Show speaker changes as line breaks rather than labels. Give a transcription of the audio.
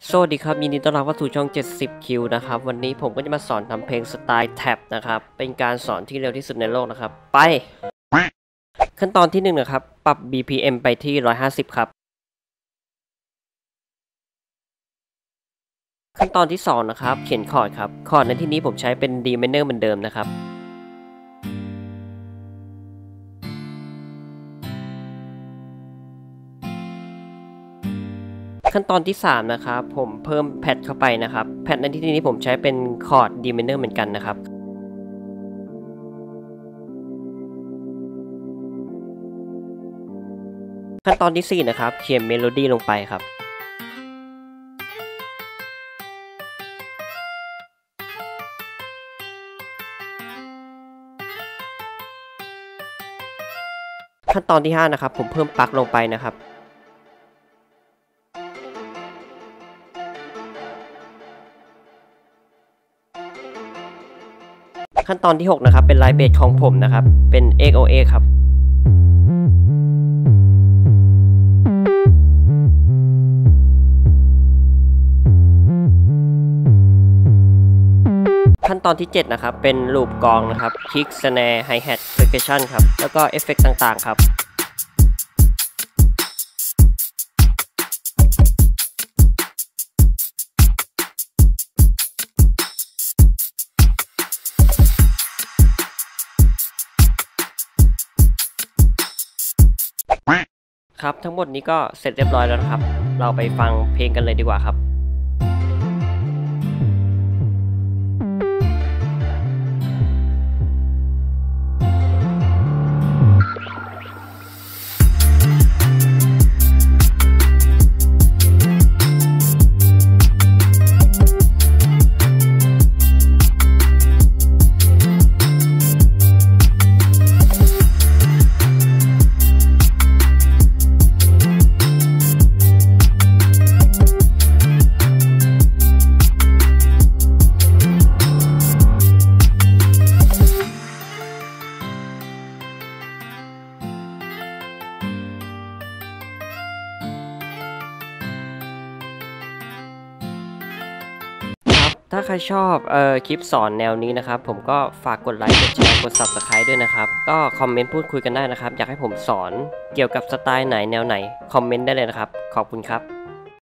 สวัสดีครับยินดีต้อนรับเข้าสู่ช่อง70คิวนะครับวันนี้ผมก็จะมาสอนทำเพลงสไตล์แท็บนะครับเป็นการสอนที่เร็วที่สุดในโลกนะครับไปขั้นตอนที่1นะครับปรับ BPM ไปที่150ครับขั้นตอนที่2นะครับเขียนคอร์ดครับคอร์ดในที่นี้ผมใช้เป็น D minor เหมือนเดิมนะครับขั้นตอนที่3นะครับผมเพิ่มแพดเข้าไปนะครับแพดในที่นี้ผมใช้เป็นคอร์ด D minor เหมือนกันนะครับขั้นตอนที่4นะครับเขียนเมโลดี้ลงไปครับขั้นตอนที่5นะครับผมเพิ่มปลั๊กลงไปนะครับขั้นตอนที่6นะครับเป็นไลน์เบสของผมนะครับเป็น XOA ครับขั้นตอนที่7นะครับเป็นลูปกลองนะครับคิกสแนร์ไฮแฮทเพอร์คัชชั่นครับแล้วก็เอฟเฟกต์ต่างๆครับครับทั้งหมดนี้ก็เสร็จเรียบร้อยแล้วนะครับเราไปฟังเพลงกันเลยดีกว่าครับถ้าใครชอบคลิปสอนแนวนี้นะครับผมก็ฝากกดไลค์กดแชร์กด Subscribe ด้วยนะครับก็คอมเมนต์พูดคุยกันได้นะครับอยากให้ผมสอนเกี่ยวกับสไตล์ไหนแนวไหนคอมเมนต์ได้เลยนะครับขอบคุณครับ